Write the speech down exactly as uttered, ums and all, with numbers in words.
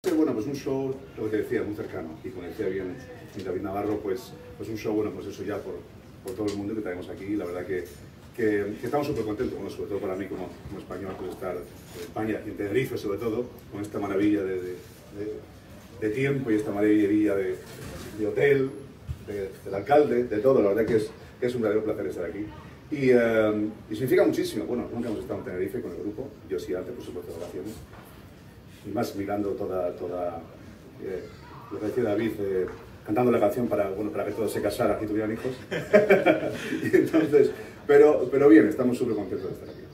Bueno, pues un show, lo que te decía, muy cercano, y como decía bien David Navarro, pues, pues un show, bueno, pues eso ya por, por todo el mundo que tenemos aquí, la verdad que, que, que estamos súper contentos, bueno, sobre todo para mí como, como español, pues estar en España, y en Tenerife sobre todo, con esta maravilla de, de, de, de tiempo y esta maravilla de, de hotel, de, del alcalde, de todo, la verdad que es, que es un verdadero placer estar aquí. Y, um, y significa muchísimo, bueno, nunca hemos estado en Tenerife con el grupo, yo sí antes, por supuesto, de vacaciones. Y más mirando toda, toda eh, lo que decía David, eh, cantando la canción para, bueno, para que todos se casaran y tuvieran hijos. Y entonces, pero, pero bien, estamos súper contentos de estar aquí.